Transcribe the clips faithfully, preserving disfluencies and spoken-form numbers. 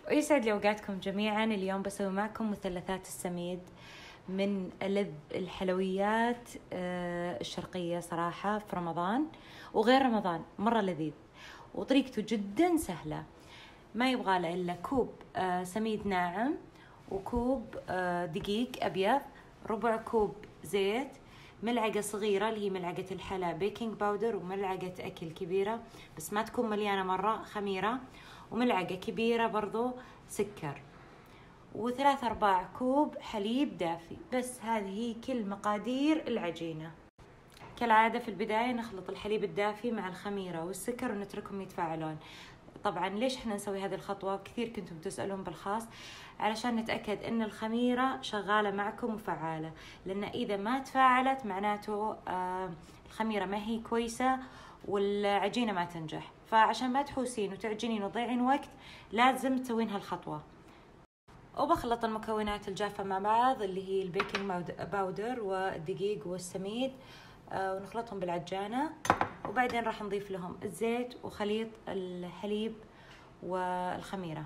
ويسعد لي أوقاتكم جميعا. اليوم بسوي معكم مثلثات السميد من ألذ الحلويات الشرقية صراحة في رمضان وغير رمضان، مرة لذيذ وطريقته جدا سهلة. ما يبغى له إلا كوب سميد ناعم وكوب دقيق أبيض، ربع كوب زيت، ملعقة صغيرة اللي هي ملعقة الحلا بيكنج باودر، وملعقة أكل كبيرة بس ما تكون مليانة مرة، خميرة، وملعقة كبيرة برضو سكر، وثلاث أرباع كوب حليب دافي. بس هذه هي كل مقادير العجينة. كالعادة في البداية نخلط الحليب الدافي مع الخميرة والسكر ونتركهم يتفاعلون. طبعا ليش احنا نسوي هذه الخطوة؟ كثير كنتم تسألون بالخاص، علشان نتأكد ان الخميرة شغالة معكم وفعالة، لان اذا ما تفاعلت معناته آه الخميرة ما هي كويسة والعجينة ما تنجح. فعشان ما تحوسين وتعجنين وتضيعين وقت لازم تسوين هالخطوة. وبخلط المكونات الجافة مع بعض اللي هي البيكنج باودر والدقيق والسميد، آه ونخلطهم بالعجانة، وبعدين راح نضيف لهم الزيت وخليط الحليب والخميرة.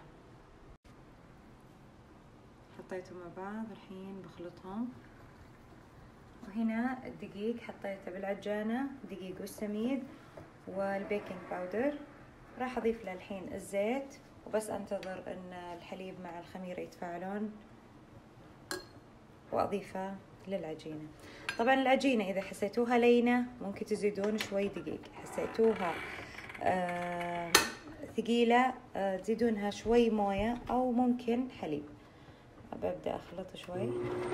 حطيتهم مع بعض، الحين بخلطهم. وهنا الدقيق حطيته بالعجانة، دقيق والسميد والبيكنج باودر. راح اضيف له الحين الزيت، وبس انتظر ان الحليب مع الخميرة يتفاعلون واضيفه للعجينة. طبعا العجينة اذا حسيتوها لينة ممكن تزيدون شوي دقيق، حسيتوها آه ثقيلة آه تزيدونها شوي موية او ممكن حليب. ببدأ اخلط شوي.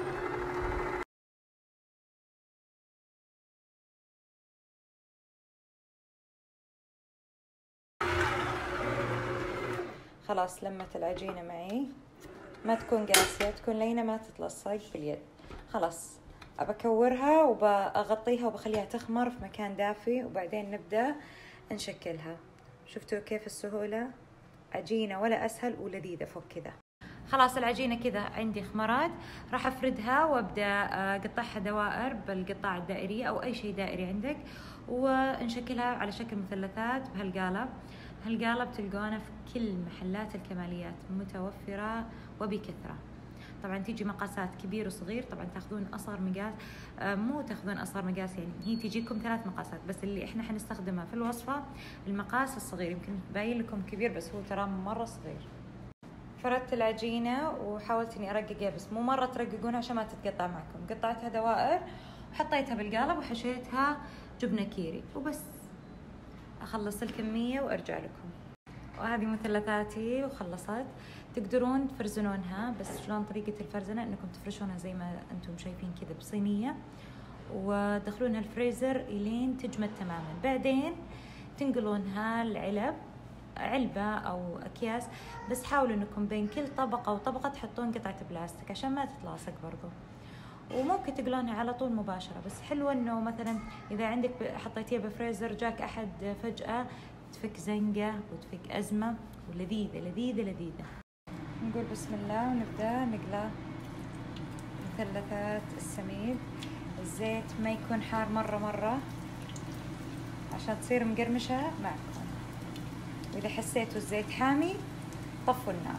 خلاص لمت العجينة معي، ما تكون قاسية، تكون لينة ما تتلصق باليد. خلاص أبكورها وبغطيها وبخليها تخمر في مكان دافي، وبعدين نبدأ نشكلها. شفتوا كيف السهولة؟ عجينة ولا أسهل ولذيذة فوق كذا. خلاص العجينة كذا عندي خمرات، راح أفردها وأبدأ أقطعها دوائر بالقطاع الدائرية أو أي شيء دائري عندك، ونشكلها على شكل مثلثات بهالقالب. هالقالب تلقونه في كل محلات الكماليات، متوفرة وبكثرة. طبعا تيجي مقاسات كبير وصغير، طبعا تاخذون أصغر مقاس، مو تاخذون أصغر مقاس، يعني هي تجيكم ثلاث مقاسات، بس اللي احنا حنستخدمها في الوصفة المقاس الصغير. يمكن باين لكم كبير بس هو ترى مرة صغير. فردت العجينة وحاولت اني ارققها، بس مو مرة ترققون عشان ما تتقطع معكم. قطعتها دوائر وحطيتها بالقالب وحشيتها جبنة كيري، وبس اخلص الكمية وارجع لكم. وهذه مثلثاتي وخلصت. تقدرون تفرزنونها، بس شلون طريقة الفرزنة؟ انكم تفرشونها زي ما انتم شايفين كذا بصينية، وتدخلونها الفريزر الين تجمد تماما. بعدين تنقلونها العلب، علبة أو أكياس، بس حاولوا أنكم بين كل طبقة وطبقة تحطون قطعة بلاستيك عشان ما تتلاصق برضو. وممكن تقلونها على طول مباشرة، بس حلوة أنه مثلا إذا عندك حطيتيها بفريزر جاك أحد فجأة تفك زنقة وتفك أزمة، ولذيذة لذيذة لذيذة. نقول بسم الله ونبدأ نقلى مثلثات السميد. الزيت ما يكون حار مرة مرة عشان تصير مقرمشة معكم، وإذا حسيتوا الزيت حامي طفوا النار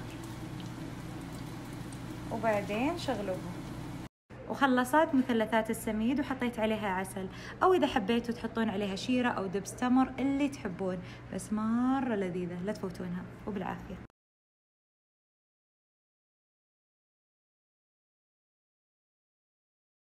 وبعدين شغلوها. وخلصت مثلثات السميد وحطيت عليها عسل، أو إذا حبيتوا تحطون عليها شيرة أو دبس تمر اللي تحبون، بس مرة لذيذة، لا تفوتونها. وبالعافية.